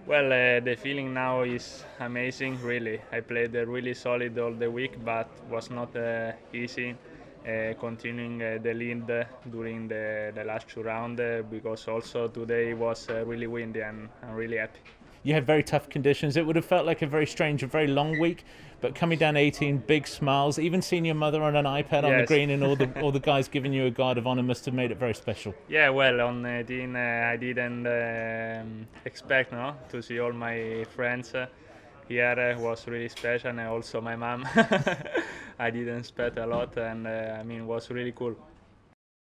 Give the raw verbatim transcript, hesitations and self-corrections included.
Well, uh, the feeling now is amazing, really. I played uh, really solid all the week, but was not uh, easy uh, continuing uh, the lead uh, during the, the last two rounds uh, because also today was uh, really windy and I'm really happy. You had very tough conditions. It would have felt like a very strange, a very long week, but coming down eighteen, big smiles. Even seeing your mother on an iPad on the Yes. green and all the all the guys giving you a guard of honor must have made it very special. Yeah, well, on eighteen uh, I didn't um, expect no to see all my friends uh, here uh, was really special, and also my mom. I didn't expect a lot, and uh, I mean, it was really cool.